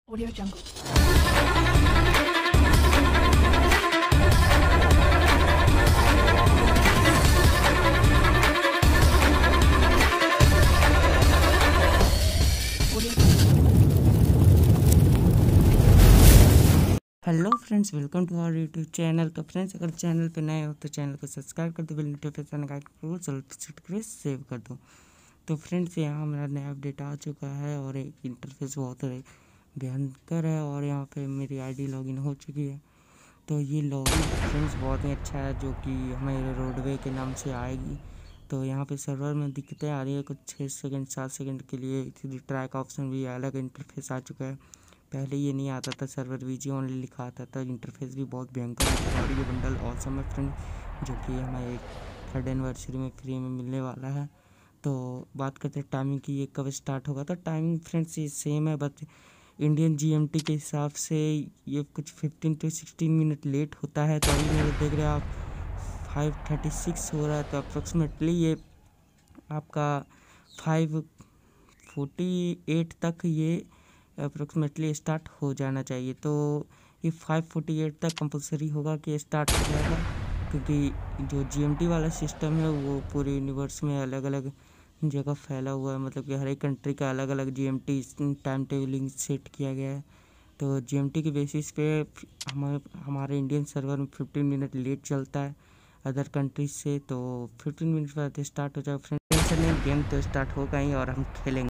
Audio Jungle. Hello friends, welcome to our YouTube channel. तो friends, अगर channel पे नए हो तो चैनल को सब्सक्राइब कर दो, बेल नोटिफिकेशन का को जल्दी सेट करके सेव कर दो। तो फ्रेंड्स, यहाँ हमारा नया अपडेट आ चुका है और एक इंटरफेस बहुत भयंकर है और यहाँ पे मेरी आईडी लॉगिन हो चुकी है। तो ये लॉगिन फ्रेंड्स बहुत ही अच्छा है, जो कि हमें रोडवे के नाम से आएगी। तो यहाँ पे सर्वर में दिक्कतें आ रही है कुछ 6 सेकंड 7 सेकंड के लिए। थ्री ट्रैक ऑप्शन भी अलग इंटरफेस आ चुका है, पहले ये नहीं आता था, सर्वर वीजी ओनली लिखा आता था। इंटरफेस भी बहुत भयंकर है और ये बंडल ऑसम है फ्रेंड, जो कि हमें 3rd एनिवर्सरी में फ्री में मिलने वाला है। तो बात करते हैं टाइमिंग की, ये कब स्टार्ट होगा। तो टाइमिंग फ्रेंड्स ये सेम है, बट इंडियन जीएमटी के हिसाब से ये कुछ 15 to 16 मिनट लेट होता है। तो अभी मेरे देख रहे हैं आप 5:36 हो रहा है, तो अप्रोक्सीमेटली ये आपका 5:48 तक ये अप्रोक्सीमेटली स्टार्ट हो जाना चाहिए। तो ये 5:48 तक कंपलसरी होगा कि स्टार्ट हो जाएगा, क्योंकि जो जीएमटी वाला सिस्टम है वो पूरे यूनिवर्स में अलग अलग जगह फैला हुआ है। मतलब कि हर एक कंट्री का अलग अलग जीएमटी टाइम टेबलिंग सेट किया गया है। तो जीएमटी के बेसिस पे हमारे इंडियन सर्वर में 15 मिनट लेट चलता है अदर कंट्रीज से। तो 15 मिनट बाद स्टार्ट हो जाएगा फ्रेंड्स। गेम तो स्टार्ट होगा ही और हम खेलेंगे।